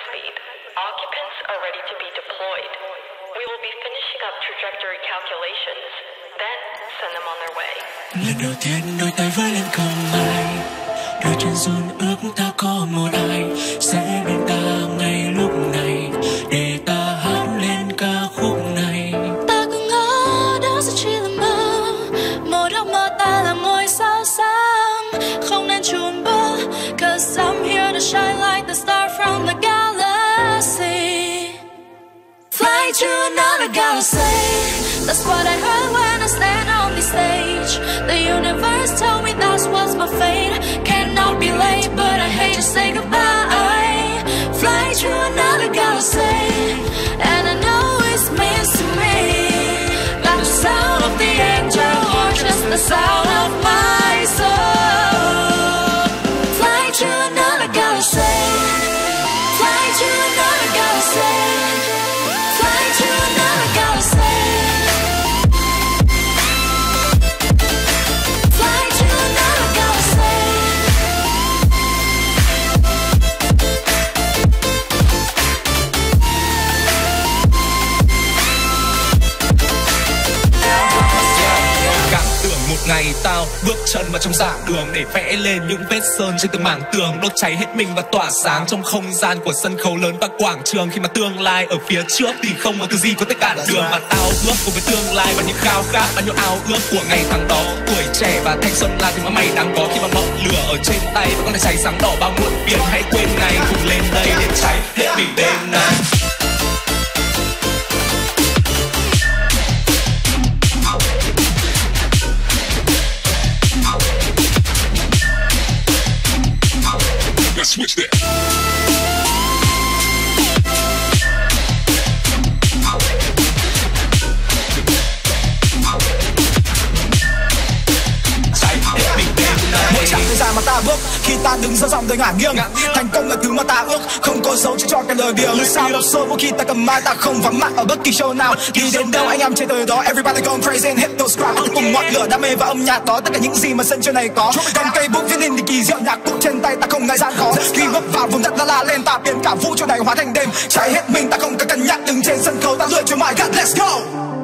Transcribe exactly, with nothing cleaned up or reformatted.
speed. Occupants are ready to be deployed. We will be finishing up trajectory calculations, then send them on their way. Lần đầu tiên đôi tay với lên cầm mai, đôi chân run ước ta có một ai sẽ bên ta ngay lúc này để ta hát lên ca khúc này. Ta cứ ngỡ đó sẽ chỉ là mơ, một ước mơ ta là ngôi sao sáng, không nên chùn bước, 'cause I'm here to shine like the star from the galaxy. Fly to another galaxy. That's what I heard when I stand on the stage. The universe told me that's what's my fate. Cannot be late, but I hate to say goodbye. Fly to another galaxy, and I know it's meant to me. Like the sound of the angel, or just the sound of my soul. Fly to another galaxy. Fly to another galaxy. Fly to another galaxy. Fly to another galaxy. Cảm tưởng một ngày tao bước chân vào trong giảng đường để vẽ lên những vết sơn trên từng mảng tường, đốt cháy hết mình và tỏa sáng trong không gian của sân khấu lớn và quảng trường. Khi mà tương lai ở phía trước thì không có thứ gì có thể cản đường, và tao ước cùng với tương lai và những khao khát và những ao ước của ngày tháng đó. Tuổi trẻ và thanh xuân là thứ mà mày đang có, khi mà ngọn lửa ở trên tay và con thể cháy sáng đỏ bao muộn phiền. Hãy quên ngày cùng lên đây để cháy hết mình đêm nay. Switch that. Mỗi chặng thời gian mà ta bước, khi ta đứng giữa dòng đời ngả nghiêng, thành công là thứ mà ta ước, không có dấu chỉ cho cái lời biếng. Sao đọc sôi mỗi khi ta cầm mai, ta không vắng mặt ở bất kỳ show nào. Đi đến đâu anh em trên đời đó, everybody going crazy and hit those crowds. Cùng ngọn lửa đam mê và âm nhạc đó, tất cả những gì mà sân chơi này có. Cầm cây bút viết nên thì kỳ diệu, nhạc cụ trên tay ta không ngại gian khó. Khi bước vào vùng đất la la lên, ta biến cả vũ trụ này hóa thành đêm. Cháy hết mình ta không cần cân nhắc, đứng trên sân khấu ta lựa cho my God, let's go.